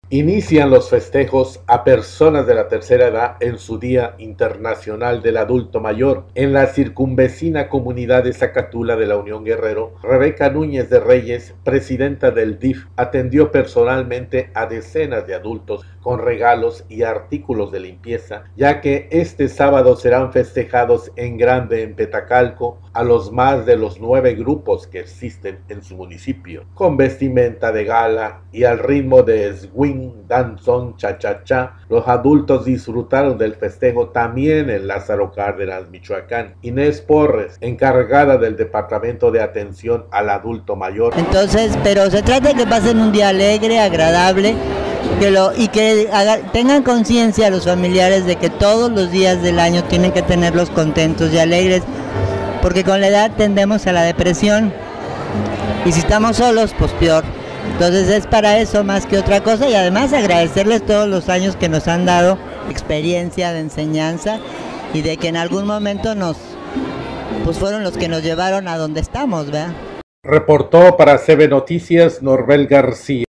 Inician los festejos a personas de la tercera edad en su Día Internacional del Adulto Mayor. En la circunvecina comunidad de Zacatula de la Unión Guerrero, Rebeca Núñez de Reyes, presidenta del DIF, atendió personalmente a decenas de adultos con regalos y artículos de limpieza, ya que este sábado serán festejados en grande en Petacalco a los más de los 9 grupos que existen en su municipio, con vestimenta de gala y al ritmo de swing, danzón, cha-cha-cha. Los adultos disfrutaron del festejo también en Lázaro Cárdenas, Michoacán. Inés Porres, encargada del Departamento de Atención al Adulto Mayor. Entonces, pero se trata de que pasen un día alegre, agradable, tengan conciencia los familiares de que todos los días del año tienen que tenerlos contentos y alegres, porque con la edad tendemos a la depresión y si estamos solos, pues peor. Entonces es para eso más que otra cosa, y además agradecerles todos los años que nos han dado experiencia de enseñanza y de que en algún momento pues fueron los que nos llevaron a donde estamos, ¿verdad? Reportó para CB Noticias Norbel García.